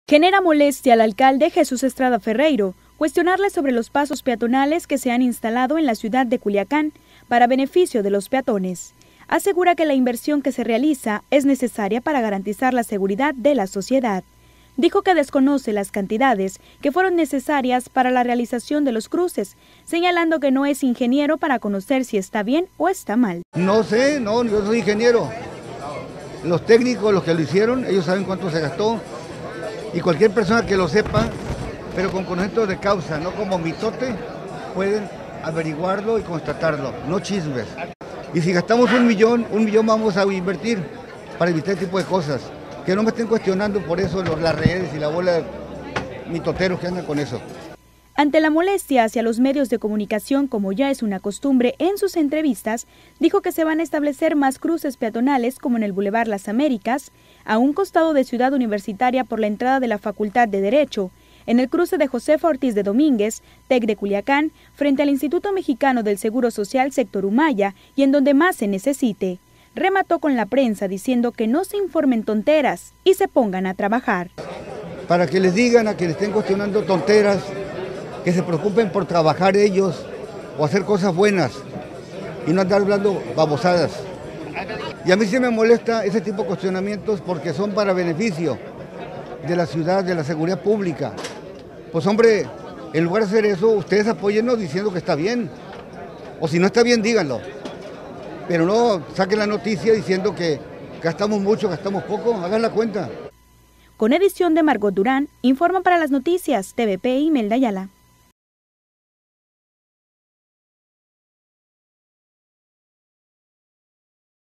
Genera molestia al alcalde Jesús Estrada Ferreiro cuestionarle sobre los pasos peatonales que se han instalado en la ciudad de Culiacán para beneficio de los peatones. Asegura que la inversión que se realiza es necesaria para garantizar la seguridad de la sociedad. Dijo que desconoce las cantidades que fueron necesarias para la realización de los cruces, señalando que no es ingeniero para conocer si está bien o está mal. No sé, yo soy ingeniero. Los técnicos, los que lo hicieron, ellos saben cuánto se gastó. Y cualquier persona que lo sepa, pero con conocimiento de causa, no como mitote, pueden averiguarlo y constatarlo, no chismes. Y si gastamos un millón vamos a invertir para evitar este tipo de cosas. Que no me estén cuestionando por eso las redes y la bola de mitoteros que andan con eso. Ante la molestia hacia los medios de comunicación, como ya es una costumbre en sus entrevistas, dijo que se van a establecer más cruces peatonales como en el Boulevard Las Américas, a un costado de Ciudad Universitaria por la entrada de la Facultad de Derecho, en el cruce de Josefa Ortiz de Domínguez, TEC de Culiacán, frente al Instituto Mexicano del Seguro Social Sector Humaya y en donde más se necesite. Remató con la prensa diciendo que no se informen tonteras y se pongan a trabajar. Para que les digan a quienes estén cuestionando tonteras, que se preocupen por trabajar ellos o hacer cosas buenas y no andar hablando babosadas. Y a mí sí me molesta ese tipo de cuestionamientos porque son para beneficio de la ciudad, de la seguridad pública. Pues hombre, en lugar de hacer eso, ustedes apóyennos diciendo que está bien. O si no está bien, díganlo. Pero no saquen la noticia diciendo que gastamos mucho, gastamos poco, hagan la cuenta. Con edición de Margot Durán, informa para las noticias TVP Imelda Ayala.